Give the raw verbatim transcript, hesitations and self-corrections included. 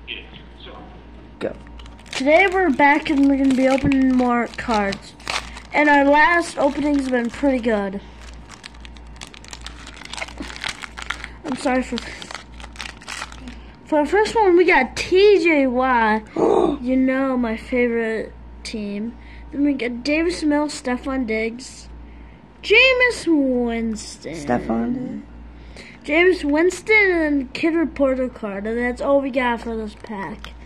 Go. Today we're back and we're going to be opening more cards. And our last openings have been pretty good. I'm sorry for... For the first one, we got T J Y. You know, my favorite team. Then we got Davis Mills, Stephon Diggs, Jameis Winston. Stephon Jameis Winston and Kid Reporter card. And that's all we got for this pack.